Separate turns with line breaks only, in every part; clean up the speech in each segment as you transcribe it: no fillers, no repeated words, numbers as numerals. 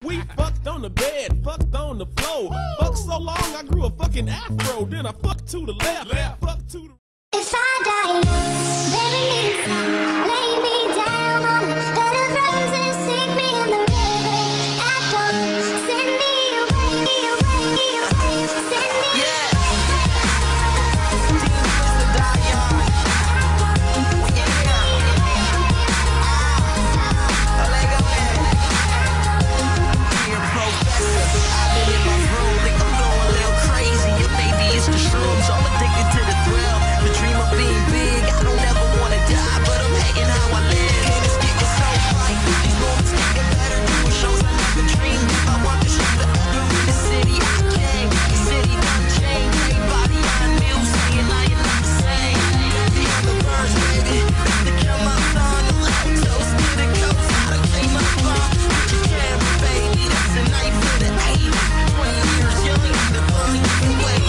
We fucked on the bed, fucked on the floor. Fucked so long I grew a fucking afro. Then I fucked to the left, fucked to the...
If I die, bury me, lay me down on a bed of roses, sink me in the river at dawn, send me away, send me
yeah. Demons to die young. Yeah. Lego man. Dear professor, I've been in my room, think I'm going a little crazy. Or maybe it's the shrooms, all addicted to the thrill. The dream of being big, I don't ever wanna die, but I'm hating how I live. And it's getting so bright, these moments getting better. Doing shows I never dreamed. If I want the show to ever in the city, I can. The city done changed. Everybody I knew saying I am not the same. The other birds, baby, to come up on the left toast to the coast. I done came up on. Put your camera, baby, that's a night for the 80s. 20 years young, the fun you can wait.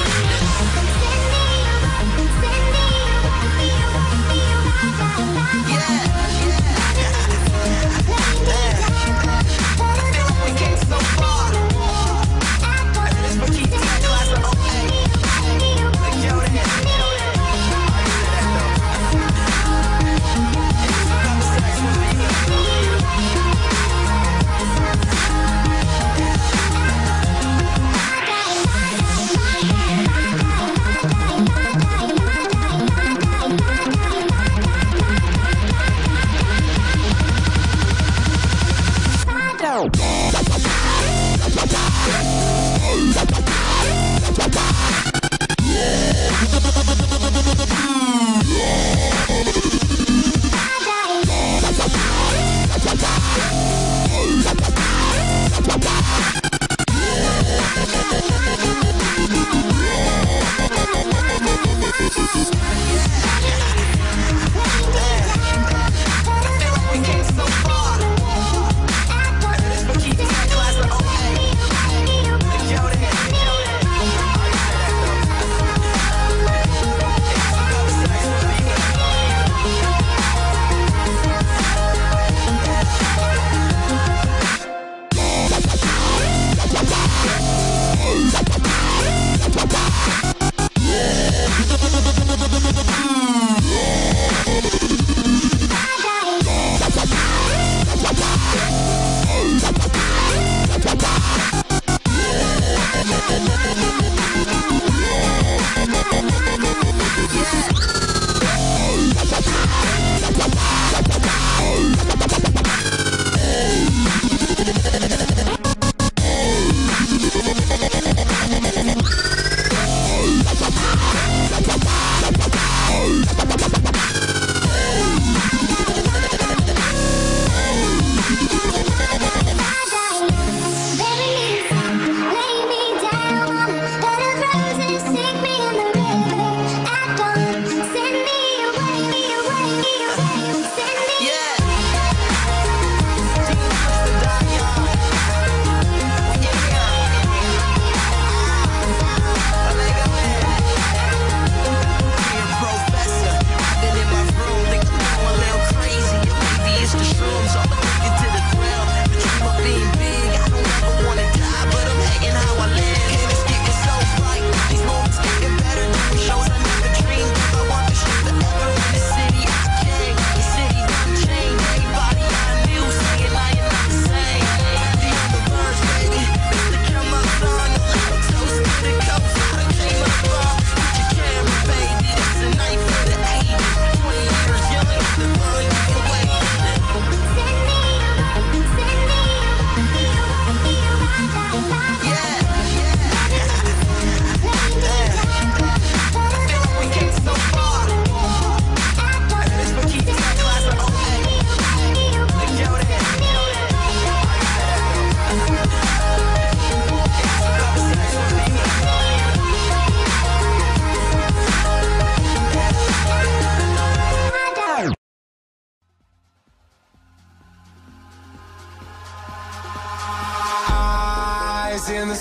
In the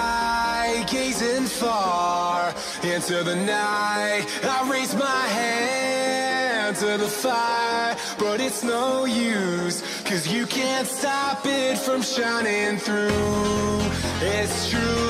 sky, gazing far into the night, I raise my hand to the fire, but it's no use. 'cause you can't stop it from shining through. It's true.